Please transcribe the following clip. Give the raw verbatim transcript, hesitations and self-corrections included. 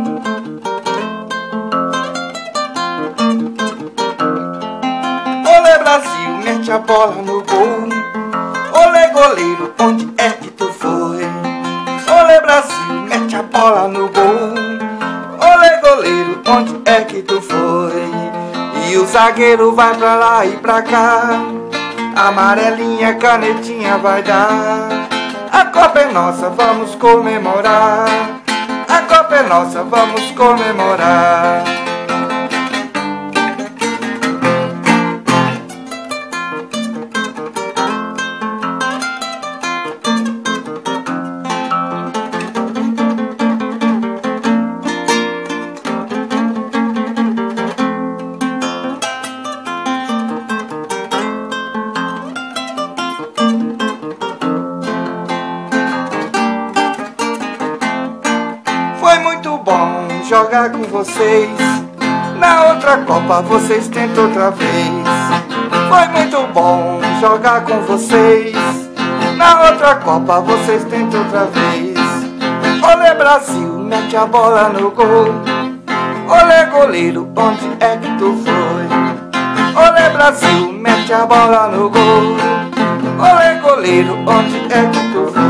Olê Brasil, mete a bola no gol. Olê goleiro, onde é que tu foi? Olê Brasil, mete a bola no gol. Olê goleiro, onde é que tu foi? E o zagueiro vai pra lá e pra cá, amarelinha, canetinha vai dar. A Copa é nossa, vamos comemorar. A Copa é nossa, vamos comemorar. Foi muito bom jogar com vocês. Na outra Copa vocês tentam outra vez. Foi muito bom jogar com vocês. Na outra Copa vocês tentam outra vez. Olê Brasil, mete a bola no gol. Olê goleiro, onde é que tu foi? Olê Brasil, mete a bola no gol. Olê goleiro, onde é que tu foi?